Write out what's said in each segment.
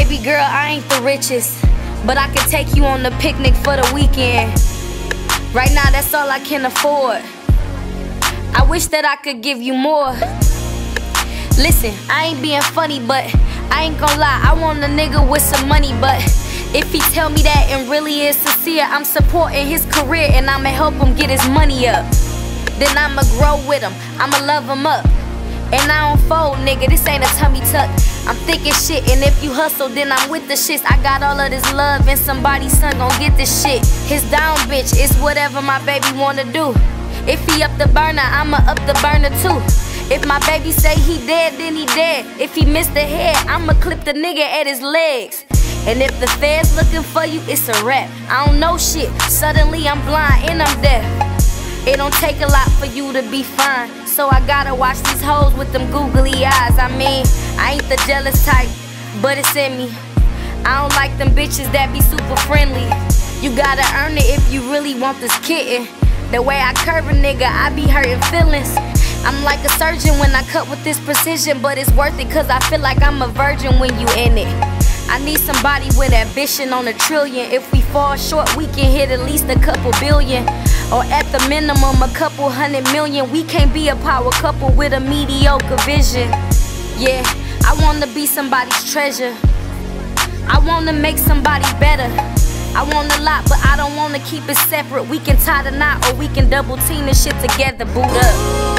Baby girl, I ain't the richest, but I can take you on the picnic for the weekend. Right now, that's all I can afford. I wish that I could give you more. Listen, I ain't being funny, but I ain't gon' lie, I want a nigga with some money. But if he tell me that and really is sincere, I'm supporting his career and I'ma help him get his money up. Then I'ma grow with him, I'ma love him up. And I don't fold, nigga, this ain't a tummy tuck. I'm thinking shit, and if you hustle, then I'm with the shits. I got all of this love, and somebody's son gon' get this shit. His down bitch, it's whatever my baby wanna do. If he up the burner, I'ma up the burner too. If my baby say he dead, then he dead. If he missed the head, I'ma clip the nigga at his legs. And if the feds looking for you, it's a rap. I don't know shit, suddenly I'm blind and I'm deaf. It don't take a lot for you to be fine, so I gotta watch these hoes with them googly eyes. I mean, I ain't the jealous type, but it's in me. I don't like them bitches that be super friendly. You gotta earn it if you really want this kitten. The way I curve a nigga, I be hurting feelings. I'm like a surgeon when I cut with this precision, but it's worth it cause I feel like I'm a virgin when you in it. I need somebody with ambition on a trillion. If we fall short, we can hit at least a couple billion, or at the minimum a couple 100 million. We can't be a power couple with a mediocre vision. Yeah, I wanna be somebody's treasure. I wanna make somebody better. I want a lot, but I don't wanna keep it separate. We can tie the knot or we can double team this shit together, boot up.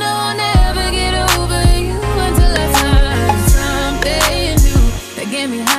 Get me high.